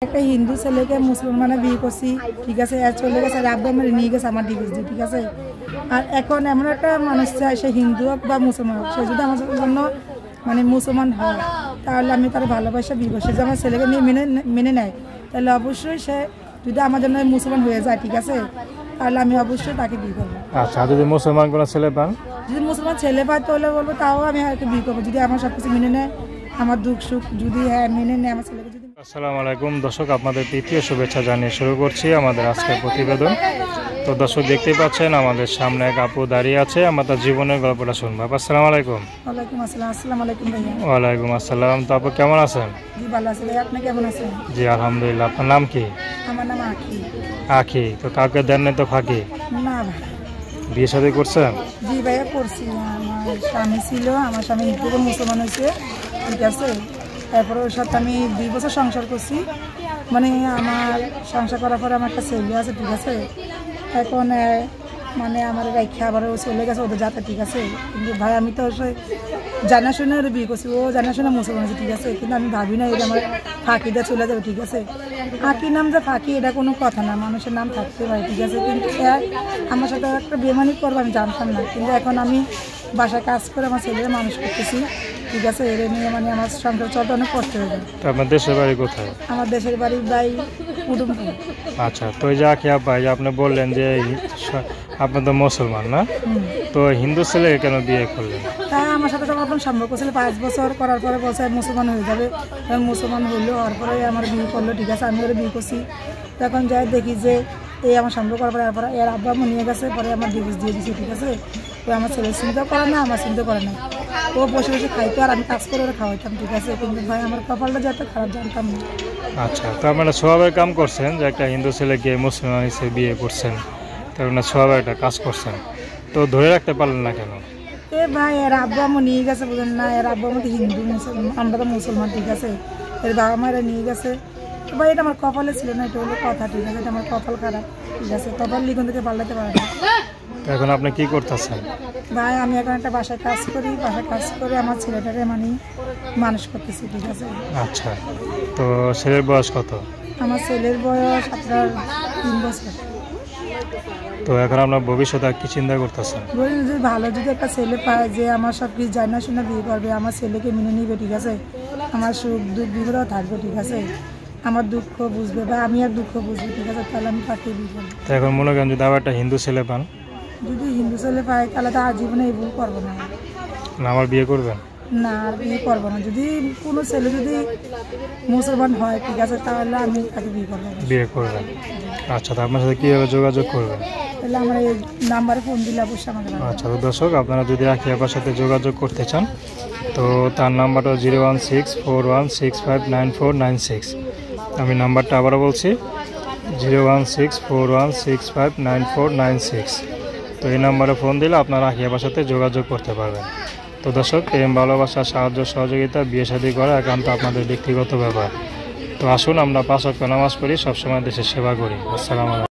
একটা হিন্দু ছেলেকে মুসলমানে বিয়ে করছি, ঠিক আছে, চলে গেছে, আব্বা আমার নিয়ে গেছে আমার ডিভোর্স দিয়ে, ঠিক আছে। আর এখন এমন একটা মানুষ চাই, সে হিন্দু হোক বা মুসলমান হোক, সে যদি আমার জন্য মানে মুসলমান হয়, তাহলে আমি তার ভালোবাসা বিয়ে করছি, যে আমার ছেলেকে নিয়ে মেনে নেয়, তাহলে অবশ্যই সে যদি আমার জন্য মুসলমান হয়ে যায়, ঠিক আছে, তাহলে আমি অবশ্যই তাকে বিয়ে করবো। আচ্ছা, যদি মুসলমান কোনো ছেলে পান, যদি মুসলমান ছেলে পাই তাহলে বলবো তাও আমি আরকে বিয়ে করবো, যদি আমার সব কিছু মেনে নেয়, আমার দুঃখ সুখ যদি মেনে নেয় আমার ছেলেকে। যদি আসসালামু আলাইকুম দর্শক, আপনাদের তৃতীয় শুভেচ্ছা জানিয়ে শুরু করছি আমাদের আজকের প্রতিবেদন। তো দর্শক দেখতেই পাচ্ছেন আমাদের সামনে এক আপু দাঁড়িয়ে আছে, আমরা তার জীবনের গল্পটা শুনবো। আসসালামু আলাইকুম। ওয়ালাইকুম আসসালাম। আসসালামু আলাইকুম ভাইয়া। ওয়ালাইকুম আসসালাম। তো আপু কেমন আছেন? জি ভালো আছি ভাই, আপনি কেমন আছেন? জি আলহামদুলিল্লাহ। আপনার নাম কি? আমার নাম আখি। আখি। তো কাউকে দেন নাই তো ফাঁকি? না ভাই। বিয়ে শাদী করছেন? জি ভাইয়া করছি, আমার স্বামী ছিল, আমার স্বামী হিন্দু মুসলমান হয়েছে, ঠিক আছে। তারপরে ওর সাথে আমি 2 বছর সংসার করছি, মানে আমার সংসার করার পরে আমার একটা ছেলে আছে, ঠিক আছে। এখন মানে আমার রেখে আবার ও চলে গেছে ওদের যাতে, ঠিক আছে। কিন্তু ভাই আমি তো জানা শুনে ওর বিয়ে করছি, ও জানা শুনে মুসলমান আছে, ঠিক আছে। কিন্তু আমি ভাবি না এটা আমার ফাঁকি দিয়ে চলে যাবে, ঠিক আছে। ফাঁকি নাম যে ফাঁকি এটা কোনো কথা না, মানুষের নাম থাকতে পারে, ঠিক আছে। কিন্তু আমার সাথে একটা বেমানি করবো আমি জানতাম না, কিন্তু এখন আমি বাসায় কাজ করে আমার ছেলের মানুষ করতেছি, ঠিক আছে। এর নিয়ে মানে আমার সংসার চলতে অনেক কষ্ট হয়ে যায়। তো আপনার দেশের বাড়ি কোথায়? আমার দেশের বাড়ি ভাই উডুমপুর। আচ্ছা, তো এই যে আখি আপা, আপনি বললেন যে আপনি তো মুসলমান না, তো হিন্দু ছেলে কেন বিয়ে করলেন? তাই আমার সাথে তখন সম্পর্ক ছিল 5 বছর করার পরে বলছে মুসলমান হয়ে যাবে, এবং মুসলমান হইলো, হওয়ার পরে আমার বিয়ে করলো, ঠিক আছে। আমি ওরা বিয়ে করছি, তখন যাই দেখি যে এই আমার সম্পর্ক করার পরে এরপরে এর আব্বা আমার নিয়ে গেছে, পরে আমার ডিভোর্স দিয়ে দিয়েছে, ঠিক আছে। তো আমার ছেলে চিন্তা করে না, আমার চিন্তা করে না, ও বসে বসে খাইতো আর আমি কাজ করে ওরা খাওয়াইতাম, ঠিক আছে। কিন্তু ভাই আমার কপালটা যে এত খারাপ জানতাম না। আচ্ছা, তো আপনারা স্বভাবের কাম করছেন যে একটা হিন্দু ছেলেকে মুসলমান হিসেবে বিয়ে করছেন, তো আপনার স্বভাবের একটা কাজ করছেন, তো ধরে রাখতে পারলেন না কেন? ভাই এর আব্বা আমার নিয়ে গেছে, বুঝলেন না, এর আব্বা আমার হিন্দু মুসলমান, আমরা তো মুসলমান, ঠিক আছে। এর বাবা মায়েরা নিয়ে গেছে, তো ভাই এটা আমার কপালে ছিল না, এটা হলো কথা, ঠিক আছে। এটা আমার কপাল খারাপ, ঠিক আছে। কপাল লিখন থেকে পাল্টাতে পারে না। এখন আপনি কি করতেছেন? ভাই আমি এখন একটা বাসায় কাজ করি, বাসায় কাজ করে আমার ছেলেটাকে মানে মানুষ করতেছি, ঠিক আছে। আচ্ছা, তো ছেলের বয়স কত? আমার ছেলের বয়স আপনার 3 বছর। তো এখন আপনার ভবিষ্যতে কি চিন্তা করতেছেন? বলি যে ভালো যদি একটা ছেলে পায়, যে আমার সব কিছু জানা শুনে বিয়ে করবে, আমার ছেলেকে মেনে নিবে, ঠিক আছে। আমার সুখ দুঃখ বিপদেও থাকবে, ঠিক আছে। আমার দুঃখ বুঝবে বা আমি আর দুঃখ বুঝবো, ঠিক আছে, তাহলে আমি তাকে বিয়ে করবো। তো এখন মনে করেন যদি আবার একটা হিন্দু ছেলে পান? যদি হিন্দু ছেলে পাই তাহলে তো আজীবনে এই ভুল করবো না। না, আমার বিয়ে করবেন না, আর বিয়ে করবো না। যদি কোনো ছেলে যদি মুসলমান হয়, ঠিক আছে, তাহলে আমি তাকে বিয়ে করবো। বিয়ে করবেন? আচ্ছা, তো আপনার সাথে কীভাবে যোগাযোগ করবেন? তাহলে আমার এই নাম্বারে ফোন দিলে অবশ্যই আমাকে। আচ্ছা, তো দর্শক আপনারা যদি আখি আপার সাথে যোগাযোগ করতে চান, তো তার নাম্বারটা 01641659496। আমি নাম্বারটা আবারও বলছি, 01641659496। তো এই নাম্বারে ফোন দিলে আপনারা আখি আপার সাথে যোগাযোগ করতে পারবেন। তো দর্শক, প্রেম ভালোবাসা সাহায্য সহযোগিতা বিয়ে শাদী করা একান্ত আপনাদের ব্যক্তিগত ব্যাপার। তো আসুন আমরা 5 ওয়াক্ত নামাজ পড়ি, সবসময় দেশের সেবা করি। আসসালামু আলাইকুম।